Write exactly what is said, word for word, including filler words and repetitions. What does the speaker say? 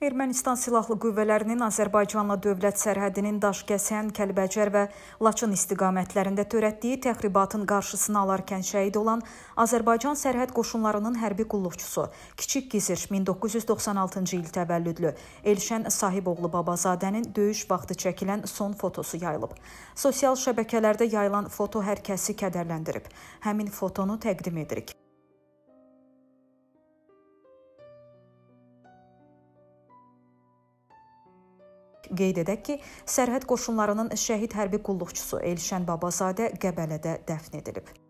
Ermənistan Silahlı Qüvvələrinin Azərbaycanla dövlət sərhədinin Daşkəsən, Kəlbəcər və Laçın istiqamətlərində törətdiyi təxribatın qarşısını alarkən şəhid olan Azərbaycan sərhəd qoşunlarının hərbi qulluqçusu, Kiçik Gizir min doqquz yüz doxsan altıncı il təvəllüdlü Elşən Sahiboğlu Babazadənin döyüş vaxtı çəkilən son fotosu yayılıb. Sosial şəbəkələrdə yayılan foto hər kəsi kədərləndirib. Həmin fotonu təqdim edirik. Qeyd edək ki, sərhəd qoşunlarının şəhid hərbi qulluqçusu Elşən Babazadə Qəbələdə dəfn edilib.